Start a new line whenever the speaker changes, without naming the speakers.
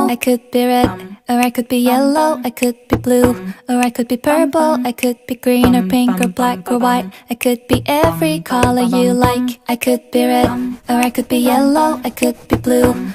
I could be red, or I could be yellow, I could be blue, or I could be purple, I could be green or pink or black or white. I could be every color you like. I could be red, or I could be yellow, I could be blue,